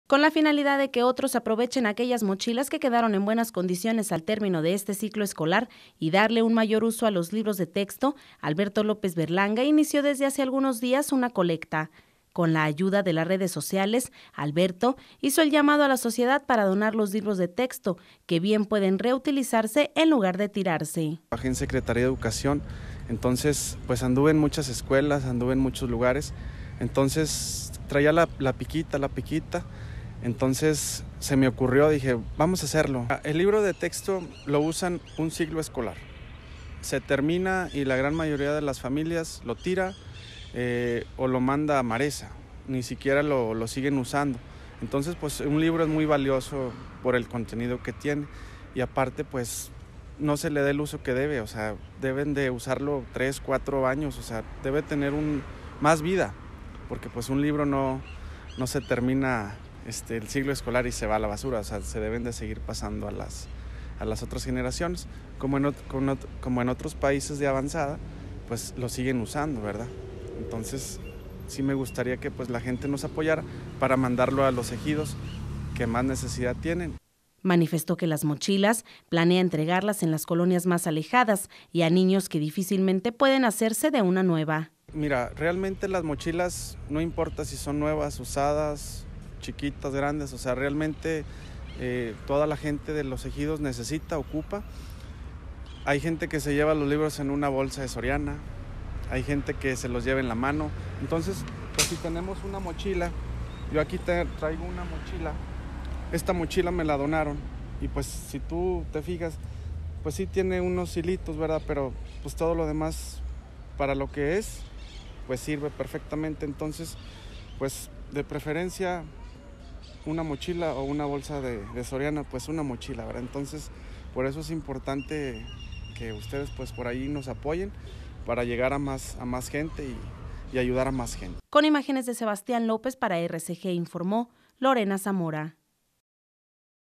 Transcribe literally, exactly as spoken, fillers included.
con la finalidad de que otros aprovechen aquellas mochilas que quedaron en buenas condiciones al término de este ciclo escolar y darle un mayor uso a los libros de texto. Alberto López Berlanga inició desde hace algunos días una colecta. Con la ayuda de las redes sociales, Alberto hizo el llamado a la sociedad para donar los libros de texto, que bien pueden reutilizarse en lugar de tirarse. Trabajé en Secretaría de Educación, entonces pues anduve en muchas escuelas, anduve en muchos lugares, entonces traía la, la piquita, la piquita, entonces se me ocurrió, dije, vamos a hacerlo. El libro de texto lo usan un ciclo escolar, se termina y la gran mayoría de las familias lo tira, Eh, o lo manda a Maresa, ni siquiera lo, lo siguen usando. Entonces pues un libro es muy valioso por el contenido que tiene y aparte pues no se le da el uso que debe, o sea, deben de usarlo tres, cuatro años, o sea, debe tener un, más vida, porque pues un libro no, no se termina este, el ciclo escolar y se va a la basura, o sea, se deben de seguir pasando a las, a las otras generaciones, como en, como en otros países de avanzada, pues lo siguen usando, ¿verdad? Entonces sí me gustaría que pues la gente nos apoyara para mandarlo a los ejidos que más necesidad tienen. Manifestó que las mochilas planea entregarlas en las colonias más alejadas y a niños que difícilmente pueden hacerse de una nueva. Mira, realmente las mochilas no importa si son nuevas, usadas, chiquitas, grandes, o sea, realmente eh, toda la gente de los ejidos necesita, ocupa. Hay gente que se lleva los libros en una bolsa de Soriana, hay gente que se los lleva en la mano, entonces pues si tenemos una mochila, yo aquí te traigo una mochila, esta mochila me la donaron y pues si tú te fijas, pues sí tiene unos hilitos, ¿verdad? Pero pues todo lo demás para lo que es, pues sirve perfectamente, entonces pues de preferencia una mochila o una bolsa de, de Soriana, pues una mochila, ¿verdad? Entonces por eso es importante que ustedes pues por ahí nos apoyen para llegar a más, a más gente y, y ayudar a más gente. Con imágenes de Sebastián López para R C G informó Lorena Zamora.